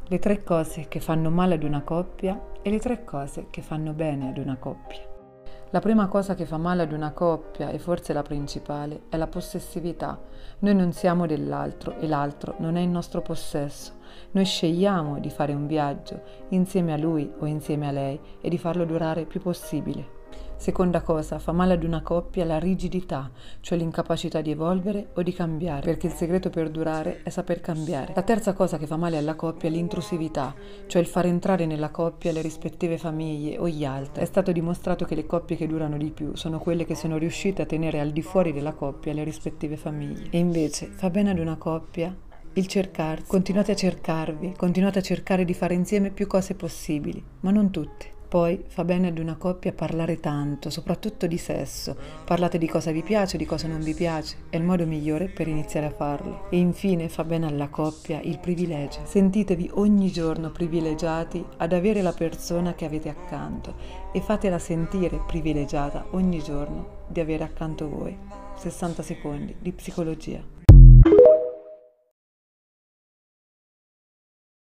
Le 3 cose che fanno male ad una coppia e le 3 cose che fanno bene ad una coppia. La prima cosa che fa male ad una coppia, e forse la principale, è la possessività. Noi non siamo dell'altro e l'altro non è in nostro possesso. Noi scegliamo di fare un viaggio insieme a lui o insieme a lei e di farlo durare il più possibile. Seconda cosa, fa male ad una coppia la rigidità, cioè l'incapacità di evolvere o di cambiare, perché il segreto per durare è saper cambiare. La terza cosa che fa male alla coppia è l'intrusività, cioè il far entrare nella coppia le rispettive famiglie o gli altri. È stato dimostrato che le coppie che durano di più sono quelle che sono riuscite a tenere al di fuori della coppia le rispettive famiglie. E invece fa bene ad una coppia il cercarsi. Continuate a cercarvi, continuate a cercare di fare insieme più cose possibili, ma non tutte. Poi fa bene ad una coppia parlare tanto, soprattutto di sesso. Parlate di cosa vi piace, di cosa non vi piace. È il modo migliore per iniziare a farlo. E infine fa bene alla coppia il privilegio. Sentitevi ogni giorno privilegiati ad avere la persona che avete accanto e fatela sentire privilegiata ogni giorno di avere accanto voi. 60 secondi di psicologia.